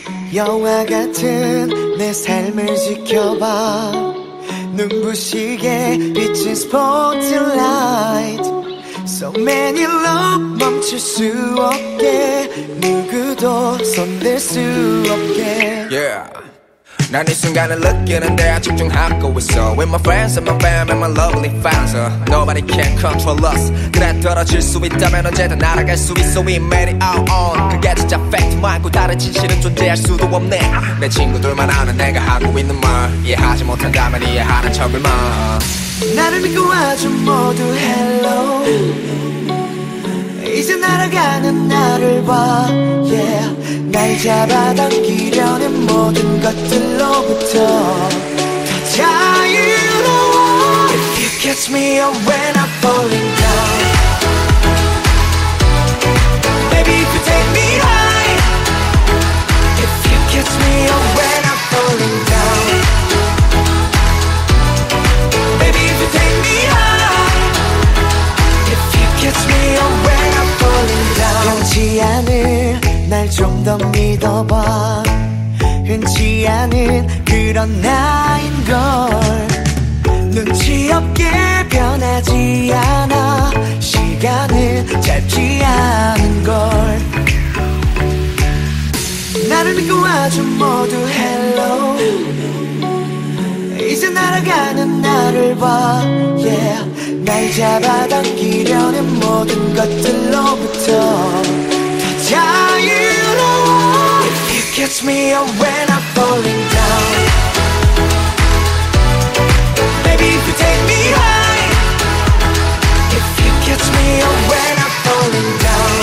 영화 같은 내 삶을 지켜봐. 눈부시게 비친 스포트라이트. So many love 멈출 수 없게, 누구도 손댈 수 없게. Yeah. 난 이 순간을 느끼는데 집중하고 있어. With my friends and my fam and my lovely fans. Nobody can control us. 그래 떨어질 수 있다면 언제든 날아갈 수 있어. We made it out on. 그게 진짜 팩트 말고 다른 진실은 존재할 수도 없네. 내 친구들만 아는 내가 하고 있는 말 이해하지 못한다면 이해하는 척을 마. 나를 믿고 와줘 모두 hello. 이제 날아가는 나를 봐. Yeah. 날 잡아당기려는 모든 것들로부터 더 자유로워. If you catch me up when I'm falling down. Baby if you take me high. If you catch me up when I'm falling down. Baby if you take me high. If you catch me up when I'm falling down. 변치 않을 날 좀 더 믿어봐. 흔치 않은 그런 나인걸. 눈치 없게 변하지 않아. 시간은 짧지 않은걸. 나를 믿고 와줘 모두 hello. 이제 날아가는 나를 봐. Yeah. 날 잡아당기려는 모든 것들로부터 더 자유로워. If you catch me up when I'm falling down. Baby if you take me high. If you catch me up when I'm falling down.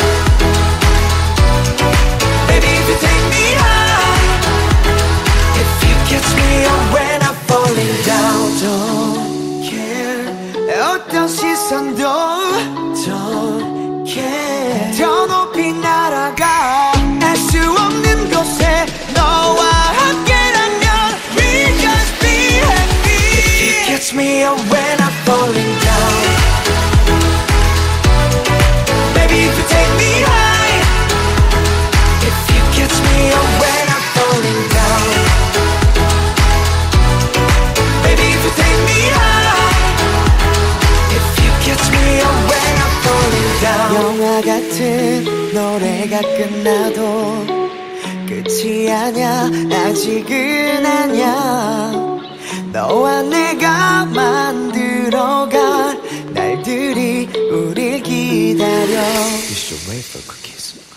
Baby if you take me high. If you catch me up when I'm falling down. Don't care 어떤 시선도 don't care. 더 높이 날아가. 알 수 없는 곳에 너와 함께라면 We just be happy. If you catch me up when I'm falling down. Baby if you take me high. If you catch me up when I'm falling down. Baby if you take me high. If you catch me up when I'm falling down. 영화 같은 노래가 끝나도 끝이 아냐. 아직은 아냐. 너와 내가 만들어갈 날들이 우릴 기다려. You should wait for cookies.